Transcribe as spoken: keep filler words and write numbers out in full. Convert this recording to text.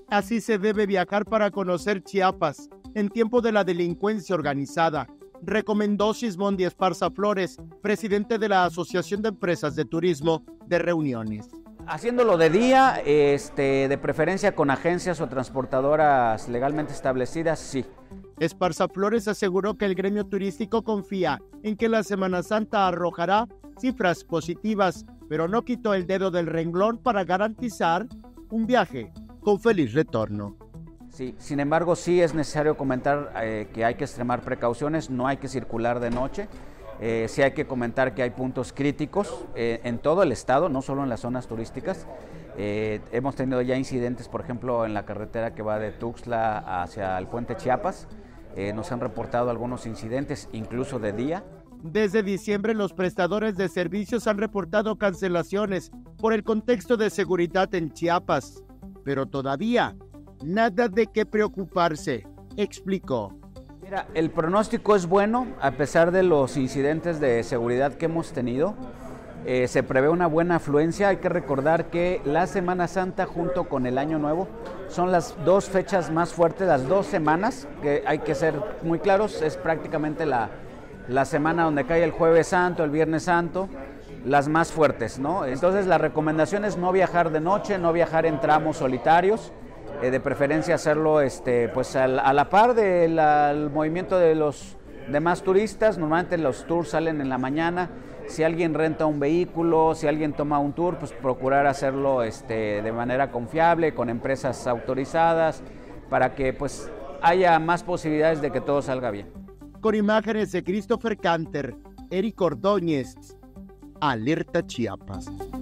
Así se debe viajar para conocer Chiapas en tiempo de la delincuencia organizada, recomendó Sismondi Esparza Flores, presidente de la Asociación de Empresas de Turismo de Reuniones. Haciéndolo de día, este, de preferencia con agencias o transportadoras legalmente establecidas, sí. Esparza Flores aseguró que el gremio turístico confía en que la Semana Santa arrojará cifras positivas, pero no quitó el dedo del renglón para garantizar un viaje con feliz retorno. Sí, sin embargo, sí es necesario comentar eh, que hay que extremar precauciones, no hay que circular de noche. Eh, sí hay que comentar que hay puntos críticos eh, en todo el estado, no solo en las zonas turísticas. Eh, hemos tenido ya incidentes, por ejemplo, en la carretera que va de Tuxtla hacia el puente Chiapas. Eh, nos han reportado algunos incidentes, incluso de día. Desde diciembre, los prestadores de servicios han reportado cancelaciones por el contexto de seguridad en Chiapas, pero todavía nada de qué preocuparse, explicó. Mira, el pronóstico es bueno, a pesar de los incidentes de seguridad que hemos tenido. Eh, se prevé una buena afluencia. Hay que recordar que la Semana Santa junto con el Año Nuevo son las dos fechas más fuertes, las dos semanas, que hay que ser muy claros, es prácticamente la, la semana donde cae el Jueves Santo, el Viernes Santo, las más fuertes, ¿no? Entonces la recomendación es no viajar de noche, no viajar en tramos solitarios, eh, de preferencia hacerlo este, pues a la, a la par del movimiento de los demás turistas. Normalmente los tours salen en la mañana. Si alguien renta un vehículo, si alguien toma un tour, pues procurar hacerlo este, de manera confiable, con empresas autorizadas, para que pues haya más posibilidades de que todo salga bien. Con imágenes de Christopher Canter, Eric Ordóñez, Alerta Chiapas.